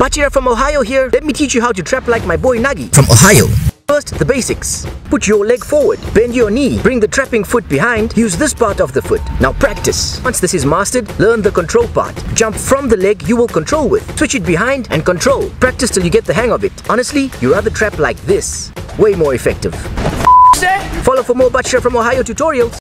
Bachira from Ohio here. Let me teach you how to trap like my boy Nagi from Ohio. First, the basics. Put your leg forward, bend your knee, bring the trapping foot behind, use this part of the foot. Now practice. Once this is mastered, learn the control part. Jump from the leg you will control with. Switch it behind and control. Practice till you get the hang of it. Honestly, you rather trap like this. Way more effective. Follow for more Bachira from Ohio tutorials.